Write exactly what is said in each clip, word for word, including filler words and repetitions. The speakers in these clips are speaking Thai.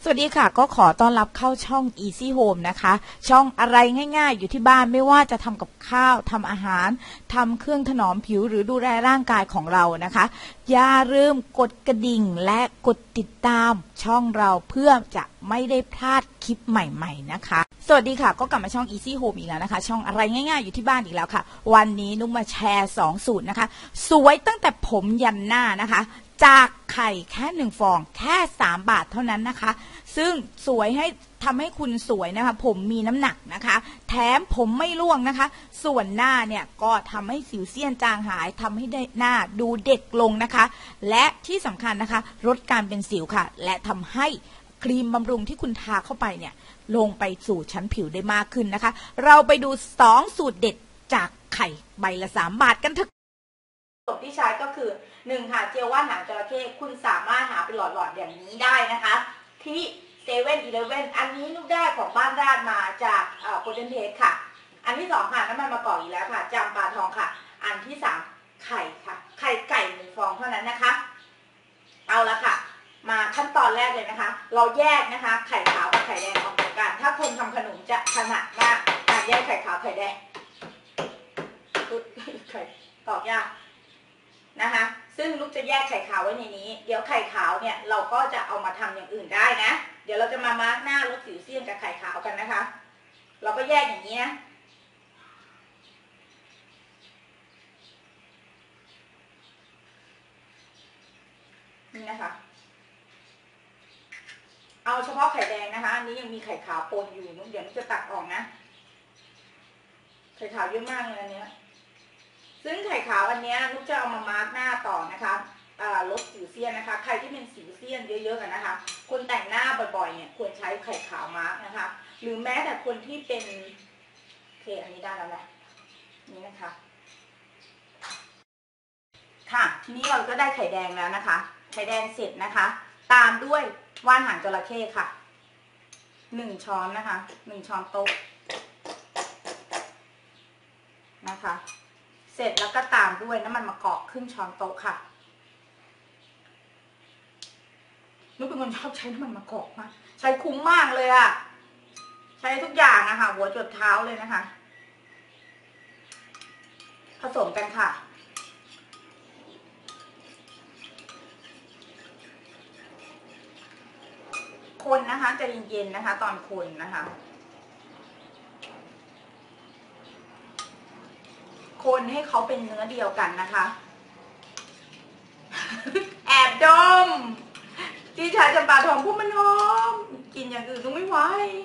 สวัสดีค่ะก็ขอต้อนรับเข้าช่อง Easy Home นะคะช่องอะไรง่ายๆอยู่ที่บ้านไม่ว่าจะทำกับข้าวทำอาหารทำเครื่องถนอมผิวหรือดูแลร่างกายของเรานะคะอย่าลืมกดกระดิ่งและกดติดตามช่องเราเพื่อจะไม่ได้พลาดคลิปใหม่ๆนะคะสวัสดีค่ะก็กลับมาช่อง Easy Home อีกแล้วนะคะช่องอะไรง่ายๆอยู่ที่บ้านอีกแล้วค่ะวันนี้นุ๊กมาแชร์สองสูตรนะคะสวยตั้งแต่ผมยันหน้านะคะจากไข่แค่หนึ่งฟองแค่สามบาทเท่านั้นนะคะซึ่งสวยให้ทำให้คุณสวยนะคะผมมีน้ำหนักนะคะแถมผมไม่ร่วงนะคะส่วนหน้าเนี่ยก็ทำให้สิวเซียนจางหายทำให้ได้หน้าดูเด็กลงนะคะและที่สำคัญนะคะลดการเป็นสิวค่ะและทำให้ครีมบำรุงที่คุณทาเข้าไปเนี่ยลงไปสู่ชั้นผิวได้มากขึ้นนะคะเราไปดูสองสูตรเด็ดจากไข่ใบละสามบาทกันเถอะสูตรที่ใช้ก็คือหนึ่งค่ะเจลว่านหางจระเข้คุณสามารถหาเป็นหลอดๆอย่างนี้ได้นะคะที่เซเว่นอีเลฟเว่นอันนี้นุ๊กได้ของบ้านราดมาจากโปรตีนเพสค่ะอันที่สองค่ะน้ำมันมะกอกอีกแล้วค่ะจำปาทองค่ะอันที่สามไข่ค่ะไข่ไก่หนึ่งฟองเท่านั้นนะคะเอาละค่ะมาขั้นตอนแรกเลยนะคะเราแยกนะคะไข่ขาวกับไข่แดงออกจากกันถ้าคนทำขนมจะถนัดมากการแยกไข่ขาวไข่แดงไข่ตอกยากนะคะซึ่งลูกจะแยกไข่ขาวไว้ในนี้เดี๋ยวไข่ขาวเนี่ยเราก็จะเอามาทำอย่างอื่นได้นะเดี๋ยวเราจะมามาร์กหน้าลดสิวเซียนกับไข่ขาวกันนะคะเราก็แยกอย่างนี้นะนี่นะคะเอาเฉพาะไข่แดงนะคะอันนี้ยังมีไข่ขาวปนอยู่นุ๊กเดี๋ยวนุ๊กจะตักออกนะไข่ขาวเยอะมากเลยอันเนี้ยซึ่งไข่ขาวอันนี้นุ๊กจะเอามามาร์กหน้าต่อนะคะลดสิวเซียนนะคะใครที่เป็นสิวเซียนเยอะๆกันนะคะคนแต่งหน้าบ่อยๆเนี่ยควรใช้ไข่ขาวมาร์กนะคะหรือแม้แต่คนที่เป็นโอเคอันนี้ได้แล้วแหละนี่นะคะค่ะทีนี้เราก็ได้ไข่แดงแล้วนะคะไข่แดงเสร็จนะคะตามด้วยว่านหางจระเข้ค่ะหนึ่งช้อนนะคะหนึ่งช้อนโต๊ะนะคะเสร็จแล้วก็ตามด้วยน้ำมันมะกอกครึ่งช้อนโต๊ะค่ะนุ๊กเป็นคนชอบใช้น้ำมันมะกอกมากใช้คุ้มมากเลยอะใช้ทุกอย่างอะค่ะหัวจดเท้าเลยนะคะผสมกันค่ะคนนะคะจะเย็นๆนะคะตอนคนนะคะคนให้เขาเป็นเนื้อเดียวกันนะคะแอบดมที่ใช้จำปาทองพวกมันหอมกินอย่างอื่นต้องไม่ไหว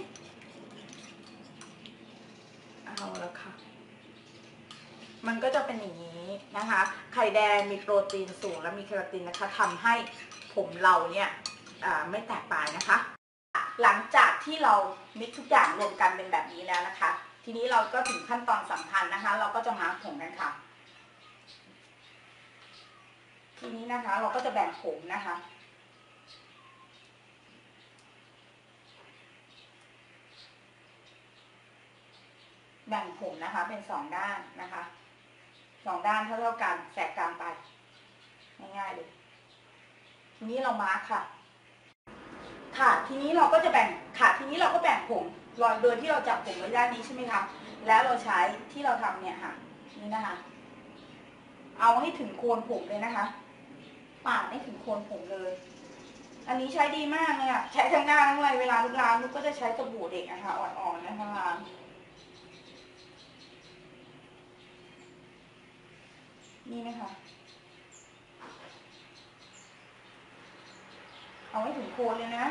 เอาแล้วค่ะมันก็จะเป็นอย่างนี้นะคะไข่แดงมีโปรตีนสูงและมีเคราตินนะคะทำให้ผมเราเนี่ยไม่แตกปลายนะคะหลังจากที่เรามิกทุกอย่างรวมกันเป็นแบบนี้แล้วนะคะทีนี้เราก็ถึงขั้นตอนสำคัญนะคะเราก็จะมาร์คผมกันค่ะทีนี้นะคะเราก็จะแบ่งผมนะคะแบ่งผมนะคะเป็นสองด้านนะคะสองด้านเท่าเท่ากันแสกกลางไปง่ายๆเลยทีนี้เรามาร์คค่ะค่ะทีนี้เราก็จะแบ่งค่ะทีนี้เราก็แบ่งผมรอยโดยที่เราจับผมไว้ด้านนี้ใช่ไหมคะแล้วเราใช้ที่เราทำเนี่ยค่ะนี่นะคะเอาให้ถึงโคนผมเลยนะคะปาดให้ถึงโคนผมเลยอันนี้ใช้ดีมากเลยอ่ะใช้ทั้งหน้าทั้งอะไรเวลาลูกล้างลูกก็จะใช้สบู่เด็กนะคะอ่อนๆนะคะนี่นะคะเอาให้ถึงโคนเลยนะ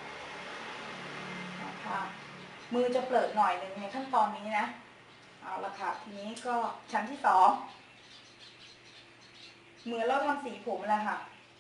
ค่ะมือจะเปิดหน่อยหนึ่งในขั้นตอนนี้นะเอาละค่ะทีนี้ก็ชั้นที่สองเหมือนเราทำสีผมแหละค่ะ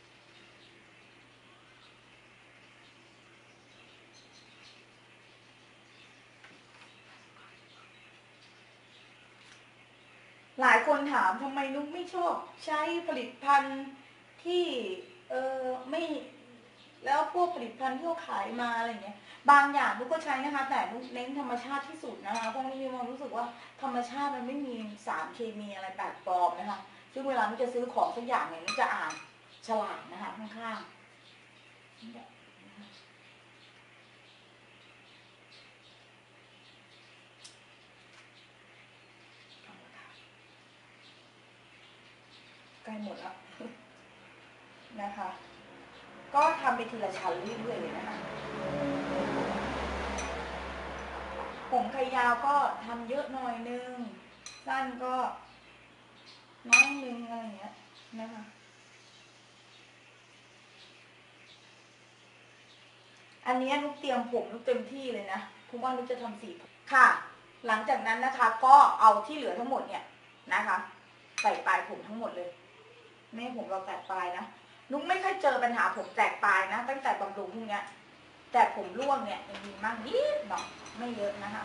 หลายคนถามทำไมนุ๊กไม่ชอบใช้ผลิตภัณฑ์ที่เออไม่แล้วพวกผลิตภัณฑ์ที่เขาขายมาอะไรเงี้ยบางอย่างนุ๊กก็ใช้นะคะแต่นุ๊กเน้นธรรมชาติที่สุดนะคะเพราะนุ๊กมีความรู้สึกว่าธรรมชาติมันไม่มีสารเคมีอะไรแปลกปลอมนะคะซึ่งเวลานุ๊กจะซื้อของสักอย่างเนี่ยนุ๊กจะอ่านฉลากนะคะข้างๆใกล้หมดแล้วนะคะก็ทำไปทีละชั้นเรื่อยๆเลยนะคะผมใครยาวก็ทำเยอะหน่อยนึงสั้นก็น้อยนึงอะไรอย่างเงี้ยนะคะอันนี้นุกเตรียมผมนุกเต็มที่เลยนะเพราะว่านุกจะทำสีค่ะหลังจากนั้นนะคะก็เอาที่เหลือทั้งหมดเนี่ยนะคะใส่ปลายผมทั้งหมดเลยไม่ให้ผมเราแตกปลายนะนุกไม่ค่อยเจอปัญหาผมแตกปลายนะตั้งแต่บำรุงพวกเนี้ยแต่ผมร่วงเนี่ยยังมีมากนิดหน่อยไม่เยอะนะคะ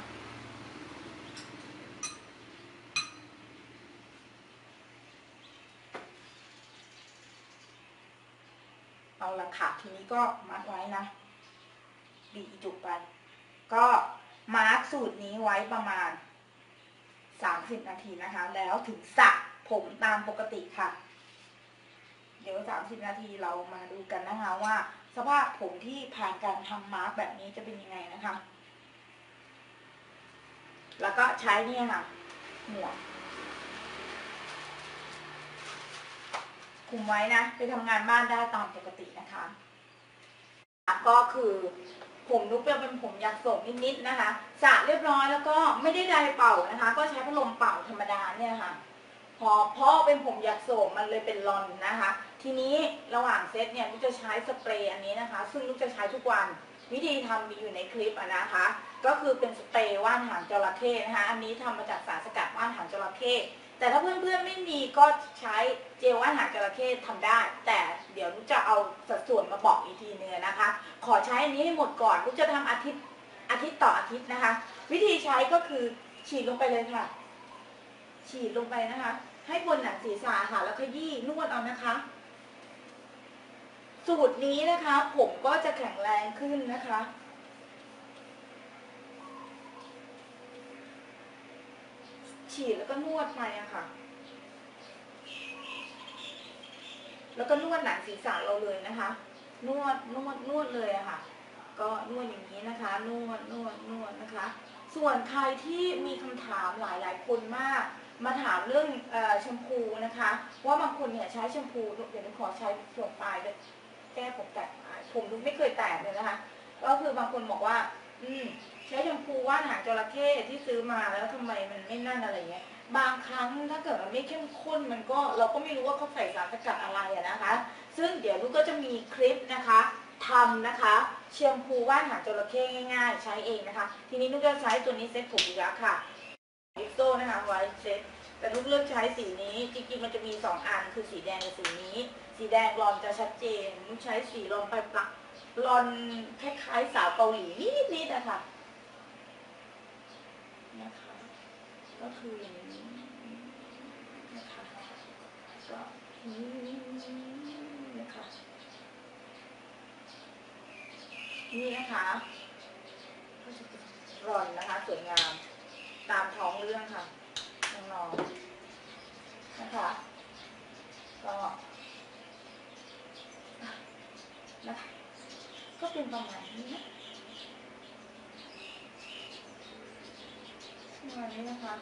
เอาละค่ะทีนี้ก็มัดไว้นะบีบจุกไปก็มาร์คสูตรนี้ไว้ประมาณสามสิบนาทีนะคะแล้วถึงสระผมตามปกติค่ะเดี๋ยวสามสิบนาทีเรามาดูกันนะคะว่าสภาพผมที่ผ่านการทำมาร์คแบบนี้จะเป็นยังไงนะคะแล้วก็ใช้เนี่ยค่ะหมวกคุมไว้นะไปทำงานบ้านได้ตามปกตินะคะก็คือผมนุกเป็นผมยักษ์ส่งนิดๆนะคะสระเรียบร้อยแล้วก็ไม่ได้ไดร์เป่านะคะก็ใช้พัดลมเป่าธรรมดาเนี่ยค่ะพอเพราะเป็นผมยักษ์ส่งมันเลยเป็นรอนนะคะทีนี้ระหว่างเซตเนี่ยนุกจะใช้สเปรย์อันนี้นะคะซึ่งนุกจะใช้ทุกวันวิธีทำมีอยู่ในคลิปนะคะก็คือเป็นสเปรย์ว่านหางจระเข้นะคะอันนี้ทำมาจากสารสกัดว่านหางจระเข้แต่ถ้าเพื่อนๆไม่มีก็ใช้เจลว่านหางจระเข้ทำได้แต่เดี๋ยวนุกจะเอาสัดส่วนมาบอกอีกทีนึงนะคะขอใช้อันนี้ให้หมดก่อนนุกจะทำอาทิตย์อาทิตย์ต่ออาทิตย์นะคะวิธีใช้ก็คือฉีดลงไปเลยค่ะฉีดลงไปนะคะให้บนหนังศีรษะค่ะแล้วขยี้นวดเอานะคะสูตรนี้นะคะผมก็จะแข็งแรงขึ้นนะคะฉีดแล้วก็นวดไปอะค่ะแล้วก็นวดหนังศีรษะเราเลยนะคะนวดนวดนวดเลยอะค่ะก็นวดอย่างนี้นะคะนวดนวดนวดนะคะส่วนใครที่มีคำถามหลายหลายคนมากมาถามเรื่องเอ่อแชมพูนะคะว่าบางคนเนี่ยใช้แชมพูเดี๋ยวขอใช้ส่วนปลายเลยแก้ผมแตกผมดูไม่เคยแตกเลยนะคะก็คือบางคนบอกว่าอืมใช้แชมพูว่านหางจระเข้ที่ซื้อมาแล้วทำไมมันไม่นั่นอะไรเงี้ยบางครั้งถ้าเกิดมันไม่เข้มข้นมันก็เราก็ไม่รู้ว่าเขาใส่สารสกัดอะไรอะนะคะซึ่งเดี๋ยวลูกก็จะมีคลิปนะคะทำนะคะแชมพูว่านหางจระเข้ง่ายๆใช้เองนะคะทีนี้ลูกจะใช้ตัวนี้เซ็ตผมอีกแล้วค่ะลิปโซนะคะไว้เซ็ตแต่ลูกเลือกใช้สีนี้จริงๆมันจะมีสองอันคือสีแดงกับสีนี้สีแดงรอนจะชัดเจนลูกใช้สีรอนไปปลักรอนคล้ายๆสาวเกาหลีนิดๆนะคะนะคะก็คืออย่างนี้นะคะก็นี่นะคะนี่นะคะก็จะรอนนะคะสวยงามตามท้องเรื่องค่ะน้องๆนะคะก็นะคะก็เป็นประมาณนี้นะประมาณนี้นะคะ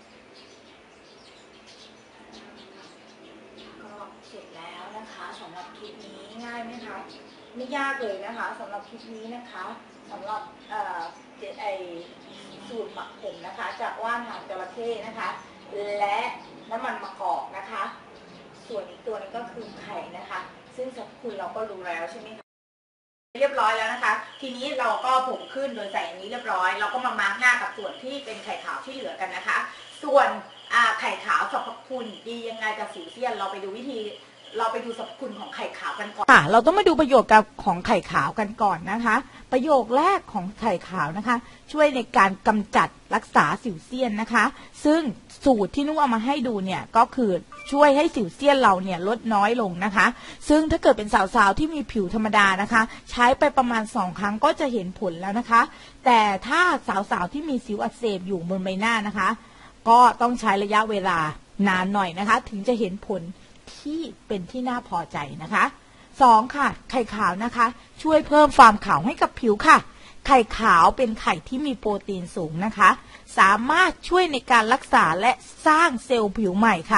ก็เสร็จแล้วนะคะสำหรับคลิปนี้ง่ายไหมคะไม่ยากเลยนะคะสำหรับคลิปนี้นะคะสำหรับเอ่อไอสูตรหมักผมนะคะจากว่านหางจระเข้นะคะและน้ำมันมะกอกนะคะส่วนอีกตัวนึงก็คือไข่นะคะซึ่งสรรพคุณเราก็รู้แล้วใช่ไหมคะเรียบร้อยแล้วนะคะทีนี้เราก็ผมขึ้นโดยใส่อันนี้เรียบร้อยเราก็มามาร์กหน้ากับส่วนที่เป็นไข่ขาวที่เหลือกันนะคะส่วนไข่ขาวสรรพคุณดียังไงกับสิวเซียนเราไปดูวิธีเราไปดูสรรพคุณของไข่ขาวกันก่อนค่ะเราต้องมาดูประโยชน์กับของไข่ขาวกันก่อนนะคะประโยคแรกของไข่ขาวนะคะช่วยในการกำจัดรักษาสิวเซียนนะคะซึ่งสูตรที่นุ่งเอามาให้ดูเนี่ยก็คือช่วยให้สิวเซียนเราเนี่ยลดน้อยลงนะคะซึ่งถ้าเกิดเป็นสาวๆที่มีผิวธรรมดานะคะใช้ไปประมาณสองครั้งก็จะเห็นผลแล้วนะคะแต่ถ้าสาวๆที่มีสิวอักเสบอยู่บนใบหน้านะคะก็ต้องใช้ระยะเวลานานหน่อยนะคะถึงจะเห็นผลที่เป็นที่น่าพอใจนะคะสองค่ะไข่ขาวนะคะช่วยเพิ่มความขาวให้กับผิวค่ะไข่ขาวเป็นไข่ที่มีโปรตีนสูงนะคะสามารถช่วยในการรักษาและสร้างเซลล์ผิวใหม่ค่ะ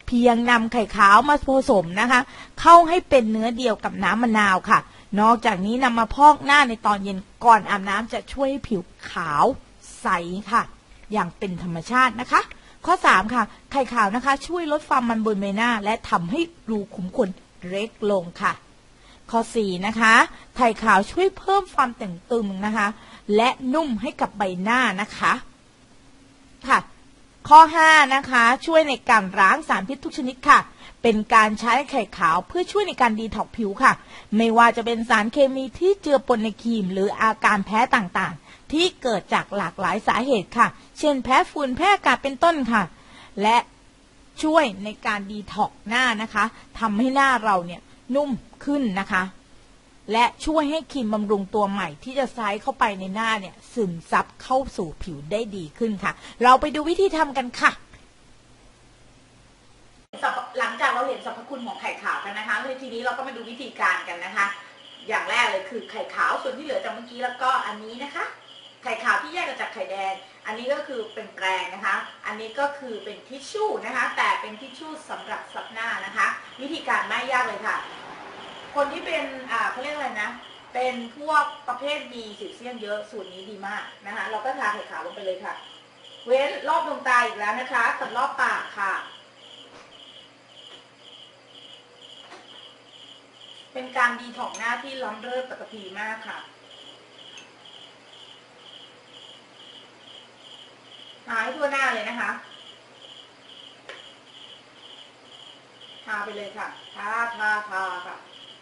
เพียงนำไข่ขาวมาผสมนะคะเข้าให้เป็นเนื้อเดียวกับน้ำมะนาวค่ะนอกจากนี้นำมาพอกหน้าในตอนเย็นก่อนอาบน้ำจะช่วยให้ผิวขาวใสค่ะอย่างเป็นธรรมชาตินะคะข้อสามค่ะไข่ขาวนะคะช่วยลดความมันบนใบหน้าและทำให้รูขุมขนเล็กลงค่ะข้อสี่นะคะไข่ขาวช่วยเพิ่มความแต่งตึงนะคะและนุ่มให้กับใบหน้านะคะค่ะข้อห้านะคะช่วยในการล้างสารพิษทุกชนิดค่ะเป็นการใช้ไข่ขาวเพื่อช่วยในการดีท็อกผิวค่ะไม่ว่าจะเป็นสารเคมีที่เจือปนในครีมหรืออาการแพ้ต่างๆที่เกิดจากหลากหลายสาเหตุค่ะเช่นแพ้ฝุ่นแพ้อากาศเป็นต้นค่ะและช่วยในการดีท็อกหน้านะคะทำให้หน้าเราเนี่ยนุ่มขึ้นนะคะและช่วยให้ครีมบำรุงตัวใหม่ที่จะใช้เข้าไปในหน้าเนี่ยซึมซับเข้าสู่ผิวได้ดีขึ้นค่ะเราไปดูวิธีทำกันค่ะหลังจากเราเห็นสรรพคุณของไข่ขาวกันนะคะเลยทีนี้เราก็มาดูวิธีการกันนะคะอย่างแรกเลยคือไข่ขาวส่วนที่เหลือจากเมื่อกี้แล้วก็อันนี้นะคะไข่ขาวที่แยกจากไข่แดงอันนี้ก็คือเป็นแปรงนะคะอันนี้ก็คือเป็นทิชชู่นะคะแต่เป็นทิชชู่สำหรับซับหน้านะคะวิธีการไม่ยากเลยค่ะคนที่เป็นอ่าเขาเรียกอะไรนะเป็นพวกประเภทมีสิวเซียนเยอะสูตรนี้ดีมากนะคะเราก็ทาไข่ขาวลงไปเลยค่ะเว้นรอบดวงตาอีกแล้วนะคะกับรอบปากค่ะเป็นการดีท็อกหน้าที่ล้ำเลิศปัตภีมากค่ะทาให้ทั่วหน้าเลยนะคะทาไปเลยค่ะทาทาทาค่ะ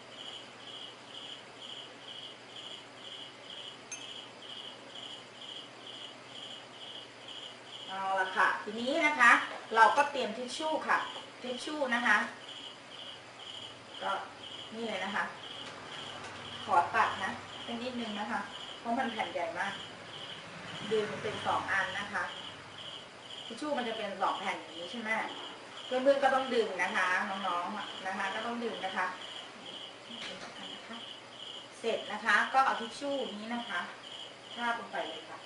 เอาละค่ะทีนี้นะคะเราก็เตรียมทิชชู่ค่ะทิชชู่นะคะก็นี่เลยนะคะขอตัดนะเป็นนิดนึงนะคะเพราะมันแผ่นใหญ่มากดึงเป็นสองอันนะคะทิชชู่มันจะเป็นสองแผ่นอย่างนี้ใช่ไหมเพื่อนๆก็ต้องดึงนะคะน้องๆนะคะก็ต้องดึงนะคะเสร็จนะคะก็เอาทิชชู่นี้นะคะทาบลงไปเลยค่ะ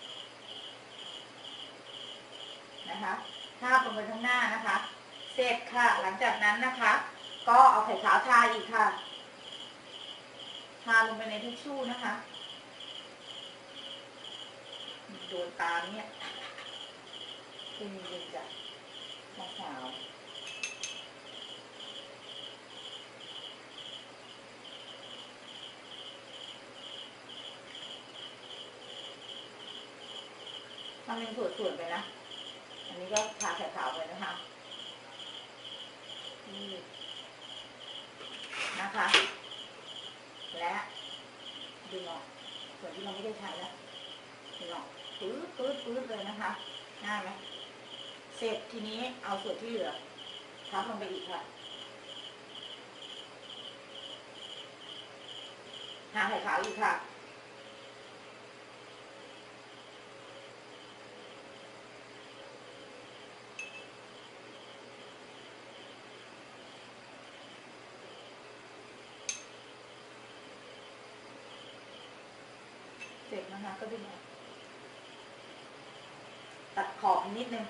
นะคะทาบลงไปข้างหน้านะคะเสร็จค่ะหลังจากนั้นนะคะก็เอาไข่ขาวทาอีกค่ะทาลงไปในทิชชู่นะคะโดนตาเนี่ยคือมีเลยจ้ะมะขาวทำเป็นส่วนๆไปนะอันนี้ก็ทาไข่ขาวไปนะคะนี่นะคะและดึงออกส่วนที่เราไม่ได้ใช้แล้วดึงออกปื๊ดปื๊ดปื๊ดเลยนะคะง่ายไหมเสร็จทีนี้เอาส่วนที่เหลือทับลงไปอีกค่ะทาไข่ขาวอีกค่ะเสร็จนะคะก็ดึงออกตัดขอบนิดนึง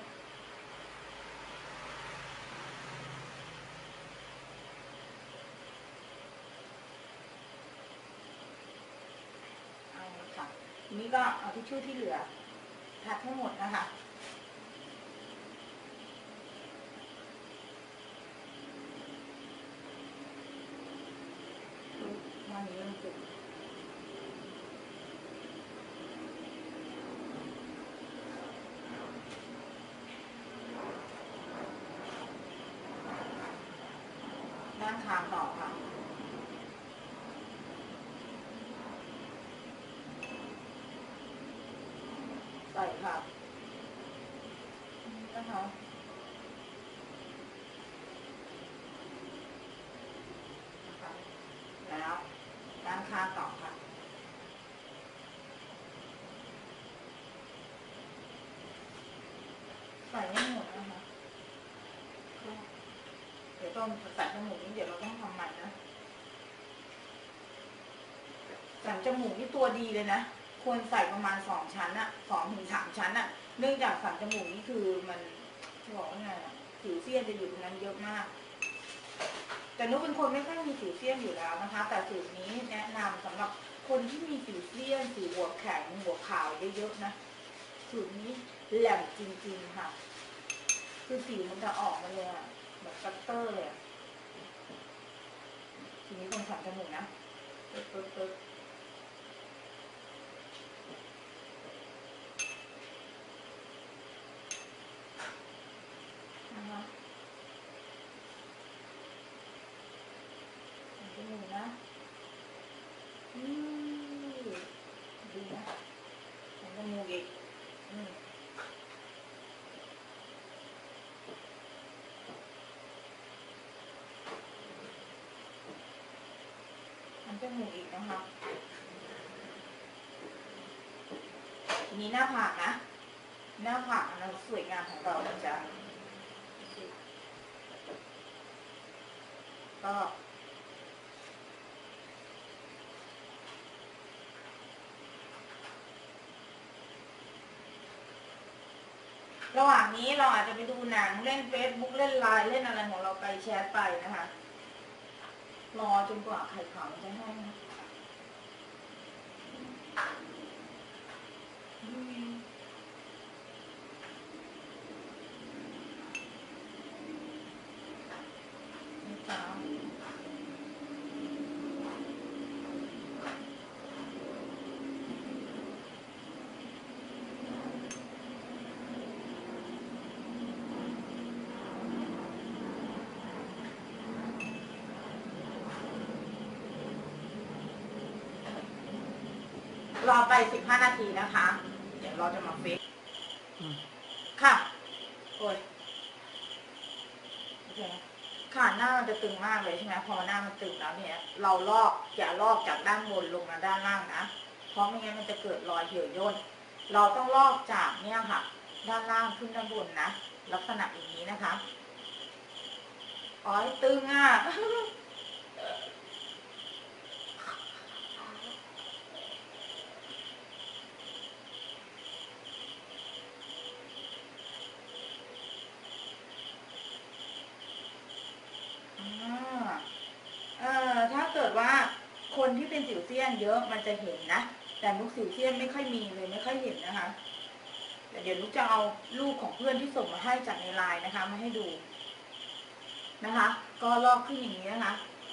เอาค่ะทีนี้ก็เอาทิชชู่ที่เหลือทัดทั้งหมดนะคะวันนี้มันจุดด้านข้างต่อค่ะใส่ค่ะนะคะแล้วด้านข้างต่อค่ะใส่ไม่หมดนะคะเดี๋ยวต้องใส่จมูกนี้เดี๋ยวเราต้องทำใหม่นะสันจมูกนี่ตัวดีเลยนะควรใส่ประมาณสองชั้นอะสองถึงสามชั้นอะเนื่องจากสันจมูกนี่คือมันจะบอกว่าไงอะสิวเซียนจะอยู่ตรงนั้นเยอะมากแต่นุ๊กเป็นคนไม่ค่อยมีสิวเซียนอยู่แล้วนะคะแต่สูตรนี้แนะนำสำหรับคนที่มีสิวเซียนสิวหัวแข็งหัวขาวเยอะๆนะสูตรนี้แหลมจริงๆค่ะคือสิวมันจะออกมาเลยอะแบบคัตเตอร์เลยทีนี้คนขันจมูกนะปึ๊บปึ๊บปึ๊บนะคะขันจมูกนะอืมดีนะขันจมูกอีกอืมขันจมูกอีกนะคะทีนี้หน้าผากนะหน้าผากอันนั้นสวยงามของเรานะจ๊ะก็ระหว่างนี้เราอาจจะไปดูหนังเล่นเฟซบุ๊กเล่นไลน์เล่นอะไรของเราไปแชร์ไปนะคะรอจนกว่าไข่ขาวมันจะแห้งนะรอไปสิบห้านาทีนะคะเดี๋ยวเราจะมาเฟซค่ะโอ้ยโอเคค่ะหน้ามันจะตึงมากเลยใช่ไหมพอหน้ามันตึงแล้วเนี่ยเราลอกอย่าลอกจากด้านบนลงมาด้านล่างนะเพราะไม่งั้นมันจะเกิดรอยเหี่ยวย่นเราต้องลอกจากเนี่ยค่ะด้านล่างขึ้นด้านบนนะลักษณะอย่างนี้นะคะอ๋อตึงอ่ะถ้าเกิดว่าคนที่เป็นสิวเซียนเยอะมันจะเห็นนะแต่ลูกสิวเซียนไม่ค่อยมีเลยไม่ค่อยเห็นนะคะแต่เดี๋ยวลูกจะเอารูปของเพื่อนที่ส่งมาให้จากในไลน์นะคะมาให้ดูนะคะก็ลอกขึ้นอย่างนี้นะคะ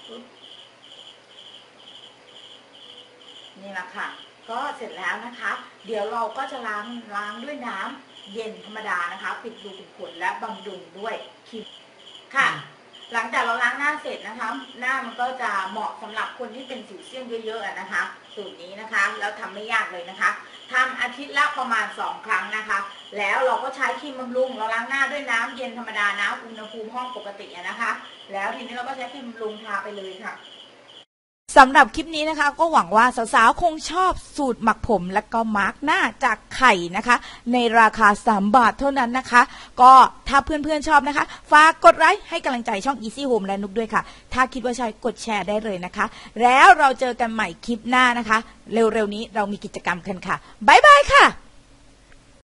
นี่แหละค่ะก็เสร็จแล้วนะคะเดี๋ยวเราก็จะล้างล้างด้วยน้ำเย็นธรรมดานะคะปิดรูขุมขนและบำรุงด้วยครีมค่ะหลังจากเราล้างหน้าเสร็จนะคะหน้ามันก็จะเหมาะสำหรับคนที่เป็นสิวเซียนเยอะๆนะคะสูตรนี้นะคะแล้วทำไม่ยากเลยนะคะทำอาทิตย์ละประมาณสองครั้งนะคะแล้วเราก็ใช้ครีมบำรุงเราล้างหน้าด้วยน้ำเย็นธรรมดาน้ำอุณหภูมิห้องปกตินะคะแล้วทีนี้เราก็ใช้ครีมบำรุงทาไปเลยค่ะสำหรับคลิปนี้นะคะก็หวังว่าสาวๆคงชอบสูตรหมักผมและก็มาร์กหน้าจากไข่นะคะในราคาสามบาทเท่านั้นนะคะก็ถ้าเพื่อนๆชอบนะคะฝากกดไลค์ให้กำลังใจช่อง Easy Home และนุกด้วยค่ะถ้าคิดว่าใช่กดแชร์ได้เลยนะคะแล้วเราเจอกันใหม่คลิปหน้านะคะเร็วๆนี้เรามีกิจกรรมกันค่ะบ๊ายบายค่ะ